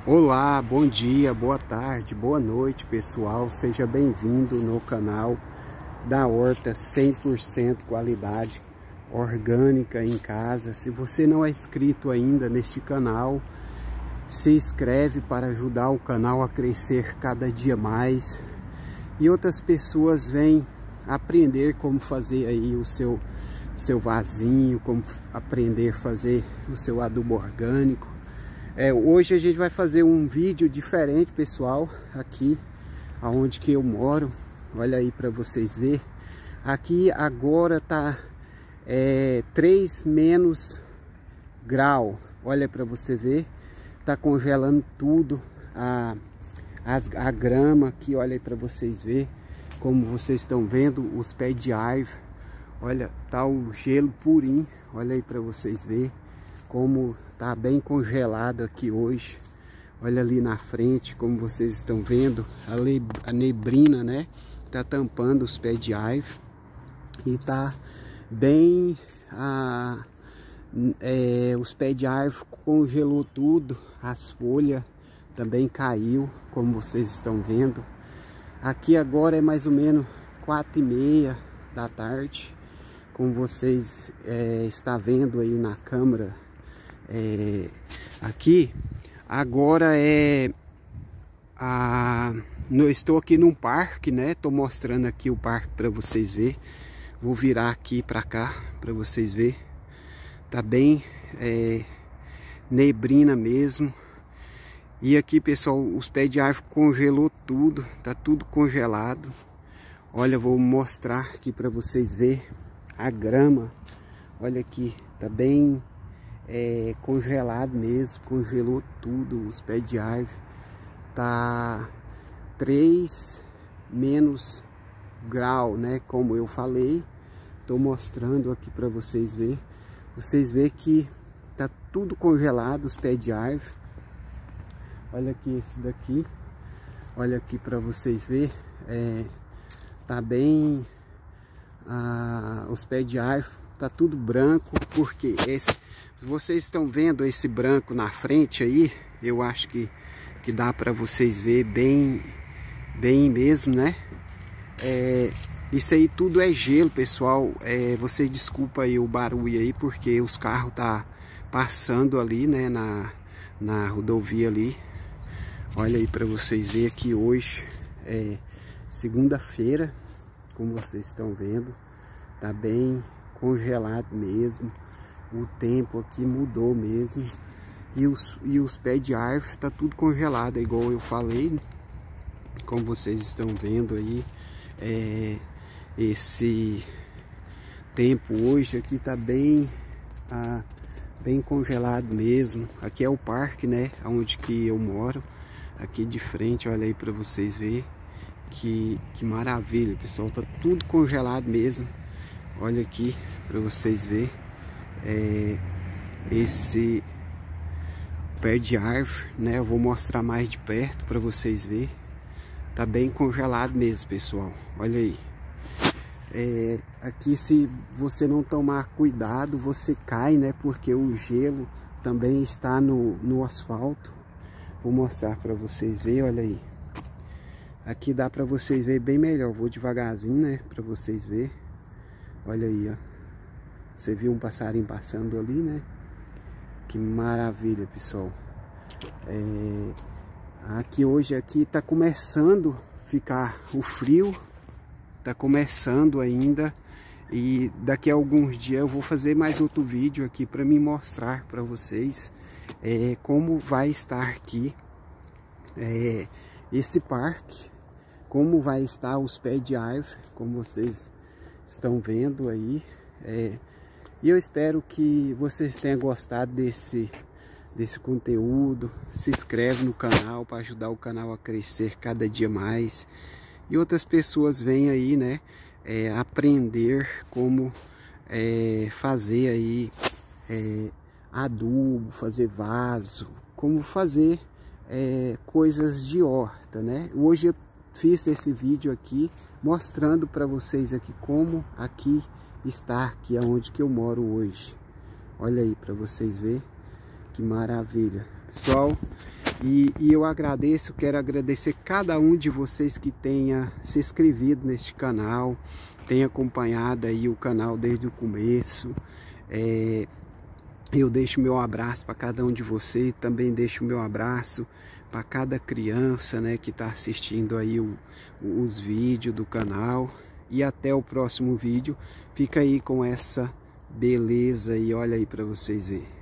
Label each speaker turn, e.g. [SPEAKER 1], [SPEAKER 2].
[SPEAKER 1] Olá, bom dia, boa tarde, boa noite pessoal, seja bem-vindo no canal da horta 100% qualidade orgânica em casa. Se você não é inscrito ainda neste canal, se inscreve para ajudar o canal a crescer cada dia mais e outras pessoas vêm aprender como fazer aí o seu vasinho, como aprender a fazer o seu adubo orgânico. Hoje a gente vai fazer um vídeo diferente, pessoal, aqui aonde que eu moro. Olha aí para vocês verem. Aqui agora tá 3 menos grau. Olha para você ver, tá congelando tudo, a grama aqui. Olha aí para vocês verem, como vocês estão vendo os pés de árvore. Olha, tá o gelo purinho. Olha aí para vocês verem como tá bem congelado aqui hoje. Olha ali na frente, como vocês estão vendo, a neblina, né, tá tampando os pés de árvore e tá bem os pés de árvore congelou tudo, as folhas também caiu, como vocês estão vendo. Aqui agora é mais ou menos 4h30 da tarde, como vocês está vendo aí na câmera. Aqui agora eu estou aqui num parque, né? Tô mostrando aqui o parque para vocês ver. Vou virar aqui para cá para vocês ver. Tá bem neblina mesmo. E aqui, pessoal, os pés de árvore congelou tudo, tá tudo congelado. Olha, vou mostrar aqui para vocês ver a grama. Olha aqui, tá bem congelado mesmo, congelou tudo, os pés de árvore. Tá 3 menos grau, né? Como eu falei, tô mostrando aqui para vocês ver. Vocês vê que tá tudo congelado, os pés de árvore. Olha aqui esse daqui, olha aqui para vocês ver, tá bem, os pés de árvore tá tudo branco, porque vocês estão vendo esse branco na frente aí. Eu acho que dá para vocês ver bem mesmo, né? Isso aí tudo é gelo, pessoal. Você desculpa aí o barulho aí, porque os carros tá passando ali, né, na rodovia ali. Olha aí para vocês verem aqui hoje segunda-feira, como vocês estão vendo, tá bem congelado mesmo. O tempo aqui mudou mesmo. E os pés de árvore tá tudo congelado, igual eu falei. Como vocês estão vendo aí, esse tempo hoje aqui tá bem congelado mesmo. Aqui é o parque, né, onde que eu moro. Aqui de frente, olha aí para vocês verem que maravilha, pessoal. Tá tudo congelado mesmo. Olha aqui para vocês verem esse pé de árvore, né? Eu vou mostrar mais de perto para vocês verem. Tá bem congelado mesmo, pessoal. Olha aí. Aqui, se você não tomar cuidado, você cai, né? Porque o gelo também está no asfalto. Vou mostrar para vocês verem, olha aí. Aqui dá para vocês verem bem melhor. Vou devagarzinho, né? Para vocês verem. Olha aí, ó. Você viu um passarinho passando ali, né? Que maravilha, pessoal. Aqui hoje aqui tá começando a ficar o frio. Tá começando ainda. E daqui a alguns dias eu vou fazer mais outro vídeo aqui para me mostrar para vocês como vai estar aqui esse parque. Como vai estar os pés de árvore, como vocês estão vendo aí. E eu espero que vocês tenham gostado desse conteúdo. Se inscreve no canal para ajudar o canal a crescer cada dia mais. E outras pessoas vêm aí, né, aprender como fazer aí adubo, fazer vaso, como fazer coisas de horta, né? Hoje eu fiz esse vídeo aqui mostrando para vocês aqui como aqui está, aqui aonde que eu moro hoje. Olha aí para vocês verem que maravilha, pessoal. E eu agradeço, quero agradecer cada um de vocês que tenha se inscrito neste canal, tenha acompanhado aí o canal desde o começo. Eu deixo meu abraço para cada um de vocês, também deixo meu abraço para cada criança, né, que está assistindo aí os vídeos do canal. E até o próximo vídeo. Fica aí com essa beleza e olha aí para vocês verem.